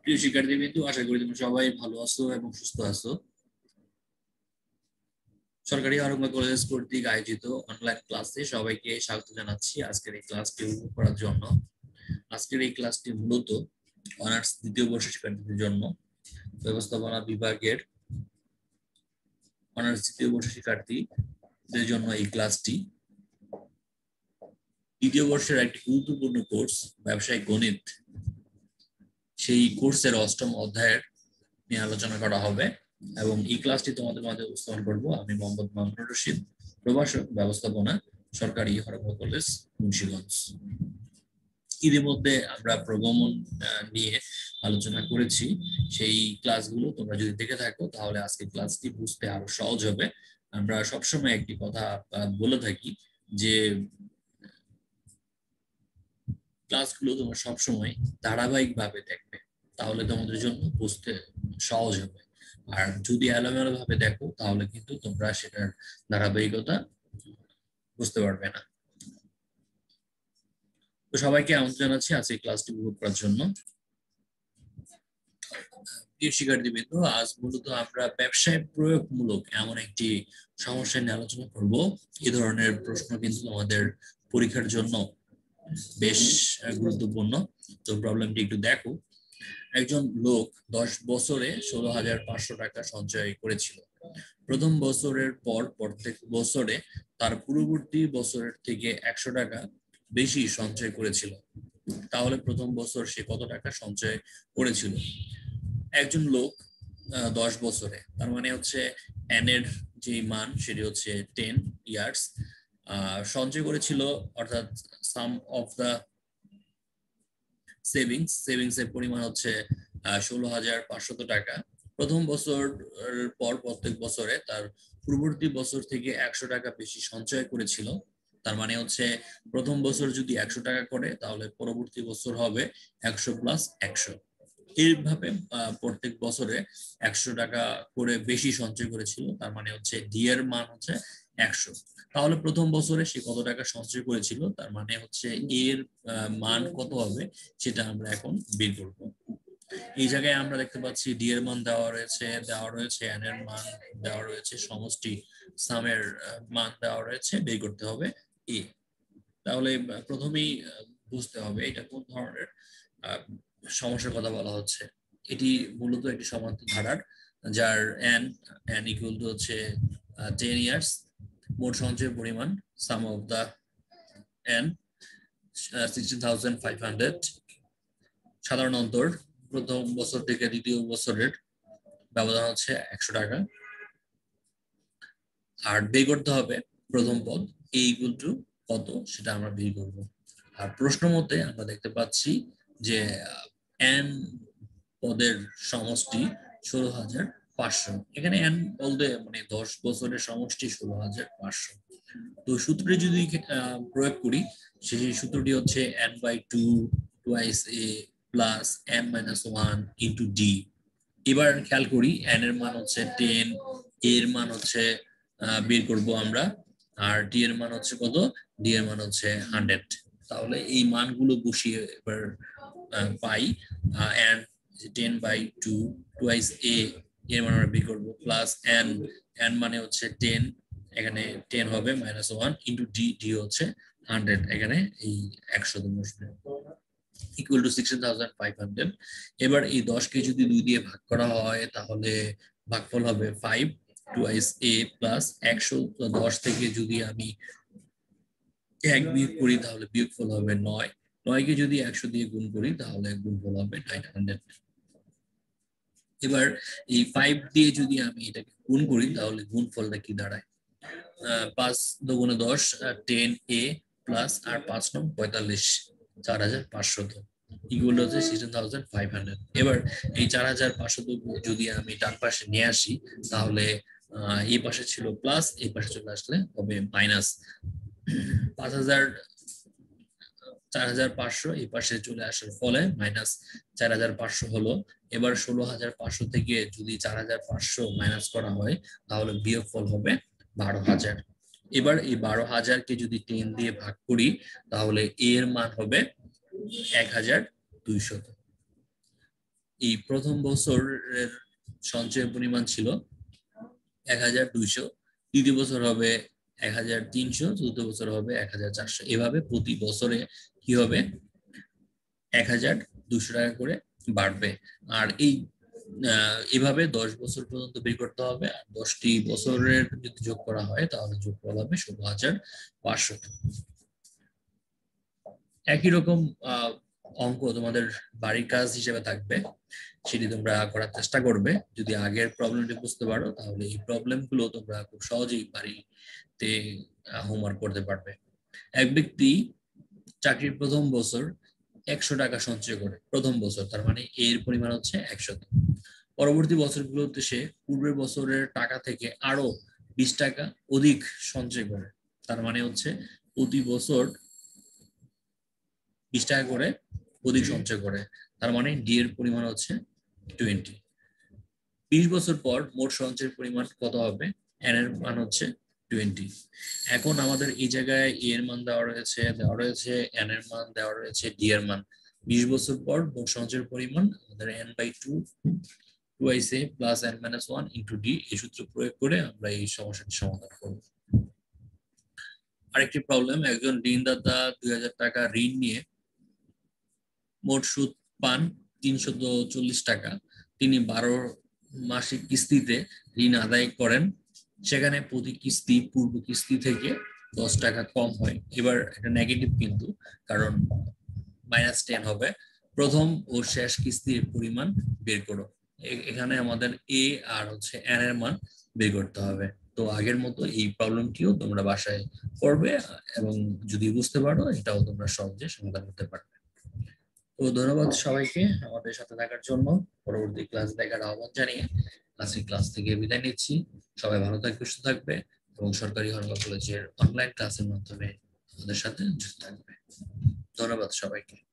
প্রিয় শিক্ষার্থীবৃন্দ, আশা করি তোমরা সবাই ভালো আছো এবং সুস্থ আছো। সরকারি আরঙ্গা কলেজ কর্তৃক আয়োজিত অনলাইন ক্লাসে সবাইকে স্বাগত জানাচ্ছি আজকের এই ক্লাসটি উপভোগ করার জন্য। আজকের এই ক্লাসটি মূলত অনার্স দ্বিতীয় বর্ষের শিক্ষার্থীদের জন্য। ব্যবস্থাপনা বিভাগের অনার্স দ্বিতীয় বর্ষের শিক্ষার্থীদের জন্য এই ক্লাসটি। দ্বিতীয় বর্ষের একটি গুরুত্বপূর্ণ কোর্স ব্যবসায়িক গণিত, সেই কোর্সের অষ্টম অধ্যায়ের নিয়ে আলোচনা করা হবে এবং এই ক্লাসটি তোমাদের মাঝে উপস্থাপন করবো আমি মোহাম্মদ মামুনুর রশিদ, প্রভাষক ব্যবস্থাপনা, সরকারি আরঙ্গা কলেজ, মুন্সিগঞ্জ। ইতিমধ্যে আমরা প্রগমন নিয়ে আলোচনা করেছি, সেই ক্লাসগুলো তোমরা যদি দেখে থাকো তাহলে আজকে ক্লাসটি বুঝতে আরো সহজ হবে। আমরা সবসময় একটি কথা বলে থাকি যে ক্লাসগুলো তোমরা সবসময় ধারাবাহিকভাবে দেখবে, তাহলে তোমাদের জন্য বুঝতে সহজ হবে। আর যদি এলোমেলো ভাবে দেখো তাহলে কিন্তু তোমরা সেটার ধারাবাহিকতা বুঝতে পারবে না। তো সবাইকে আমন্ত্রণ জানাচ্ছি আজকে ক্লাসটি উপভোগ করার জন্য। প্রিয় শিক্ষার্থীবৃন্দ, আজ মূলত আমরা ব্যবসায় প্রয়োগমূলক এমন একটি সমস্যা নিয়ে আলোচনা করব। এই ধরনের প্রশ্ন কিন্তু আমাদের পরীক্ষার জন্য বেশ গুরুত্বপূর্ণ। তো প্রবলেমটি একটু দেখো। একজন লোক 10 বছরে 16,500 টাকা সঞ্চয় করেছিল। প্রথম বছরের পর প্রত্যেক বছরে তার পূর্ববর্তী বছরের থেকে 100 টাকা বেশি সঞ্চয় করেছিল। তাহলে প্রথম বছর সে কত টাকা সঞ্চয় করেছিল? একজন লোক 10 বছরে, তার মানে হচ্ছে এন এর যে মান সেটি হচ্ছে 10 ইয়ার্স, সঞ্চয় করেছিল, অর্থাৎ সাম অফ দা সেভিংস এর পরিমাণ হচ্ছে 16,500 টাকা। প্রথম বছর পর প্রত্যেক বছরে তার পূর্ববর্তী বছর থেকে 100 টাকা বেশি সঞ্চয় করেছিল। তার মানে হচ্ছে প্রথম বছর যদি 100 টাকা করে তাহলে পরবর্তী বছর হবে 100 প্লাস 100। এইভাবে প্রত্যেক বছরে 100 টাকা করে বেশি সঞ্চয় করেছিল, তার মানে হচ্ছে ডি এর মান হচ্ছে 100। তাহলে প্রথম বছরে সে কত টাকা সঞ্চয় করেছিল, তার মানে হচ্ছে এর মান কত হবে সেটা আমরা এখন বের করব। এই জায়গায় আমরা দেখতে পাচ্ছি ডি এর মান দেওয়া রয়েছে এন এর মান দেওয়া রয়েছে, সমষ্টি সামের মান দেওয়া রয়েছে, বের করতে হবে এ। তাহলে প্রথমেই বুঝতে হবে এটা কোন ধরনের সমস্যার কথা বলা হচ্ছে। এটি মূলত একটি সমান্তরাল ধারার, যার এন ইকুয়াল টু হচ্ছে 10 ইয়ার্স। মোট সঞ্চয়ের পরিমাণ সাম অফ দা এন 16,500। সাধারণ অন্তর প্রথম বছর থেকে দ্বিতীয় বছরের ব্যবধান হচ্ছে 100 টাকা। আর বের করতে হবে প্রথম পদ এ ইকুয়াল টু কত সেটা আমরা বের করব। আর প্রশ্ন মতে আমরা দেখতে পাচ্ছি যে এন পদের সমষ্টি 16,500। এখানে এন বলতে মানে 10 বছরের সমষ্টি 16,500। তো সূত্রটি যদি প্রয়োগ করি, সেই সূত্রটি হচ্ছে n/2 twice a plus n-1 into ডি। এবার খেয়াল করি n এর মান হচ্ছে 10, a এর মান হচ্ছে বের করব আমরা, আর ডি এর মান হচ্ছে কত? ডি এর মান হচ্ছে 100। তাহলে এই মানগুলো বসিয়ে এবার পাই n 10/2 টুয়াইস a এর মান আমরা বের করব, প্লাস n মানে হচ্ছে 10, এখানে 10 হবে, -1 ইন্টু ডি হচ্ছে 100, এখানে এই 100 বসবে, ইকুয়াল টু 16,500। এবার এই 10 কে যদি 2 দিয়ে ভাগ করা হয় তাহলে ভাগফল হবে 5 টুয়াইস a প্লাস 100। 10 থেকে যদি আমি 1 বিয়োগ করি তাহলে বিয়োগফল হবে 9। 9 কে যদি 100 দিয়ে গুণ করি তাহলে গুণফল হবে 900। এবার এই 5 দিয়ে যদি আমি এটাকে গুণ করি তাহলে গুণফলটা কি দাঁড়ায়? 5 দুগুণে 10, 10a প্লাস আর 5 নং 45, 4,500 ইকুয়াল হচ্ছে 16,500। এবার এই 4,500 যদি আমি ডান পাশে নিয়ে আসি তাহলে এই পাশে ছিল প্লাস, এই পাশে চলে আসলে হবে মাইনাস। 4,500 এই পাশে চলে আসার ফলে মাইনাস 4,500 হলো। এবার 16,500 থেকে যদি 4,500 মাইনাস করা হয় তাহলে বিয়োগফল হবে 12,000। এবার এই 12,000 কে যদি 10 দিয়ে ভাগ করি তাহলে এর মান হবে 1,200। এই প্রথম বছরের সঞ্চয়ের পরিমাণ ছিল 1200, দ্বিতীয় বছর হবে 1300, চতুর্থ বছর হবে 1400। এভাবে প্রতি বছরে কি হবে 1200 টাকা করে বাড়বে। আর এভাবে 10 বছর পর্যন্ত বের করতে হবে। আর 10টি বছরের যদি যোগ করা হয় তাহলে যোগফল হবে 16,500। একই রকম অঙ্ক তোমাদের বাড়ির কাজ হিসেবে থাকবে, সেটি তোমরা করার চেষ্টা করবে। যদি আগের প্রবলেমটি বুঝতে পারো তাহলে এই প্রবলেমগুলো তোমরা খুব সহজেই বাড়িতে হোমওয়ার্ক করতে পারবে। এক ব্যক্তি চাকরির প্রথম বছর 100 টাকা সঞ্চয় করে, প্রথম বছর, তার মানে এর পরিমাণ হচ্ছে 100। পরবর্তী বছরগুলোতে সে পূর্বের বছরের টাকা থেকে আরো 20 টাকা অধিক সঞ্চয় করে, তার মানে হচ্ছে প্রতি বছর 20 টাকা করে অধিক সঞ্চয় করে, তার মানে ডি এর পরিমাণ হচ্ছে 20। 20 বছর পর মোট সঞ্চয়ের পরিমাণ কত হবে? এন এর মান হচ্ছে 20। এখন আমাদের এই জায়গায় এ এর মান দেওয়া রয়েছে এন এর মান দেওয়া রয়েছে, ডি এর মান। 20 বছর পর মোট সঞ্চয়ের পরিমাণ আমাদের n/2 2 plus n-1 into D, এই সূত্র প্রয়োগ করে আমরা এই সমস্যাটি সমাধান করব। আরেকটি প্রবলেম, একজন ঋণদাতা 2000 টাকা ঋণ নিয়ে মোট সুদ পান 340 টাকা। তিনি 12 মাসিক কিস্তিতে ঋণ আদায় করেন, সেখানে প্রতি কিস্তি পূর্ব কিস্তি থেকে 10 টাকা কম হয়। এবার এটা নেগেটিভ কিন্তু, কারণ -10 হবে। প্রথম ও শেষ কিস্তির পরিমাণ বের করো। এখানে আমাদের এ আর হচ্ছে এন এর মান বের করতে হবে। তো আগের মতো এই প্রবলেমটিও তোমরা বাসায় করবে, এবং যদি বুঝতে পারো এটাও তোমরা সহজে সমাধান করতে পারবে। তো ধন্যবাদ সবাইকে আমাদের সাথে থাকার জন্য। পরবর্তী ক্লাস দেখার আহ্বান জানিয়ে আজকে ক্লাস থেকে বিদায় নিচ্ছি। সবাই ভালো থাকবে, সুস্থ থাকবে, এবং সরকারি হরঙ্গা কলেজের অনলাইন ক্লাসের মাধ্যমে আমাদের সাথে যুক্ত থাকবে। ধন্যবাদ সবাইকে।